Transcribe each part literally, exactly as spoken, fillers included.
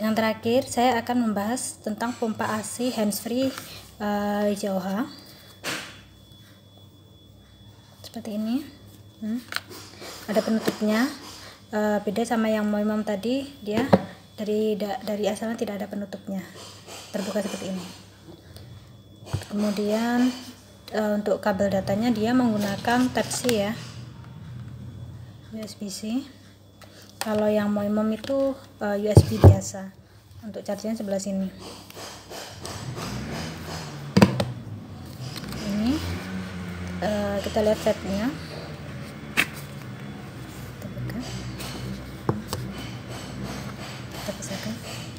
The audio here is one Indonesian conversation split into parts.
Yang terakhir saya akan membahas tentang pompa A C handsfree uh, Yamaha seperti ini. hmm. Ada penutupnya, uh, beda sama yang Moimom tadi, dia dari da, dari asalnya tidak ada penutupnya, terbuka seperti ini. Kemudian uh, untuk kabel datanya dia menggunakan Type C ya, U S B C. Kalau yang Moimom itu uh, U S B biasa. Untuk chargernya sebelah sini. Ini uh, kita lihat setnya. Kita buka. Kita pisahkan.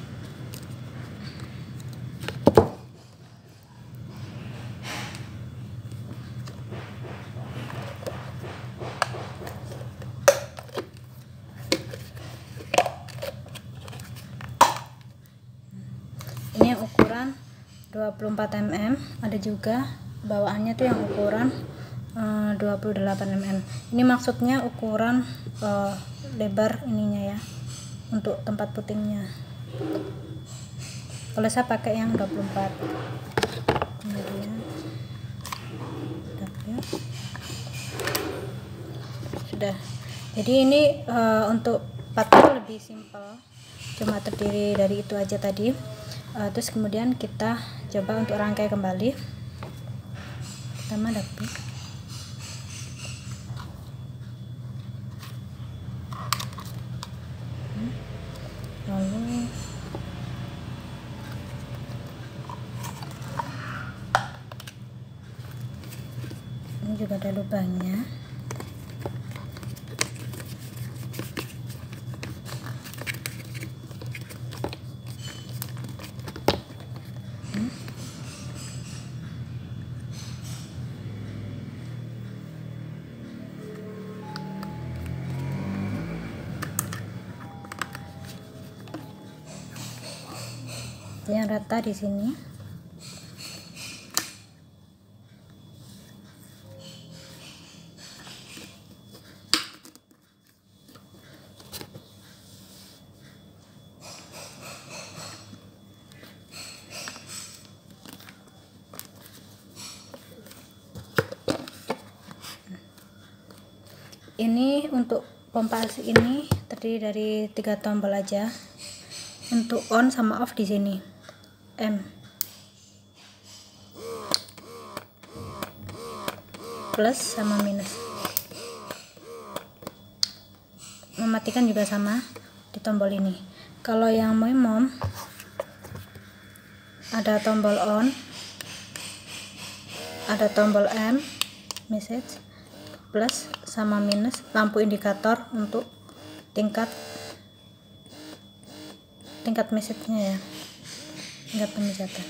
Ini yang ukuran dua puluh empat milimeter, ada juga bawaannya tuh yang ukuran uh, dua puluh delapan milimeter. Ini maksudnya ukuran uh, lebar ininya ya, untuk tempat putingnya. Kalau saya pakai yang dua puluh empat. Kemudian sudah. Jadi ini uh, untuk patnya lebih simpel, cuma terdiri dari itu aja tadi. Uh, terus kemudian kita coba untuk rangkai kembali. Pertama dapet. Hmm. Lalu ini juga ada lubangnya. Yang rata di sini. Ini untuk pompa A C ini terdiri dari tiga tombol aja. Untuk on sama off di sini. M plus sama minus. Mematikan juga sama di tombol ini. Kalau yang Moimom ada tombol on, ada tombol M message, plus sama minus, lampu indikator untuk tingkat tingkat message-nya ya, tingkat pemijatan.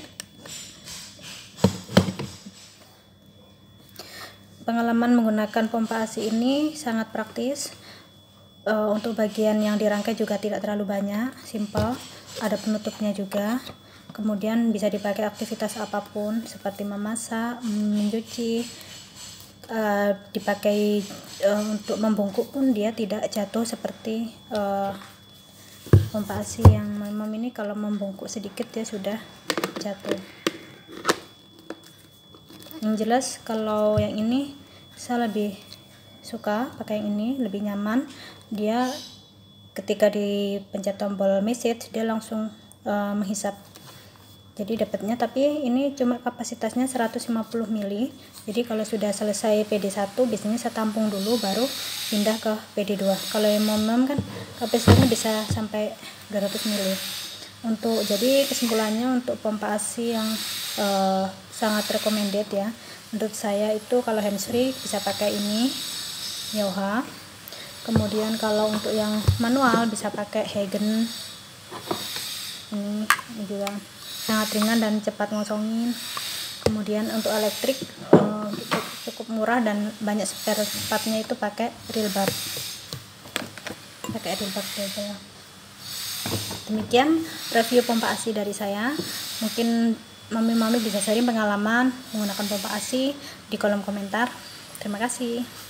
Pengalaman menggunakan pompa A C ini sangat praktis. E, untuk bagian yang dirangkai juga tidak terlalu banyak, simple, ada penutupnya juga. Kemudian bisa dipakai aktivitas apapun seperti memasak, mencuci, e, dipakai e, untuk membungkuk pun dia tidak jatuh seperti e, pompa A C yang Moimom ini. Kalau membungkuk sedikit dia sudah jatuh. Yang jelas kalau yang ini saya lebih suka pakai yang ini, lebih nyaman. Dia ketika dipencet tombol message dia langsung uh, menghisap. Jadi dapatnya, tapi ini cuma kapasitasnya seratus lima puluh mililiter. Jadi kalau sudah selesai P D satu biasanya saya tampung dulu baru pindah ke P D dua. Kalau yang Moimom kan kapasitasnya bisa sampai dua ratus mililiter. Untuk jadi kesimpulannya, untuk pompa A C yang uh, sangat recommended ya menurut saya itu, kalau handsfree bisa pakai ini Yamaha. Kemudian kalau untuk yang manual bisa pakai Hagen. Ini, ini juga sangat ringan dan cepat ngosongin. Kemudian untuk elektrik uh, cukup murah dan banyak spare partnya itu pakai real bar. Pakai real bar saja. Demikian review pompa A C dari saya. Mungkin mami-mami bisa sharing pengalaman menggunakan pompa A C di kolom komentar. Terima kasih.